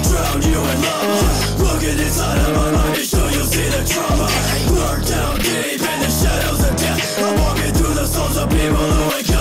drown you in lava. Looking inside of my mind to show you'll see the trauma. Lurk down deep in the shadows of death. I'm walking through the souls of people who ain't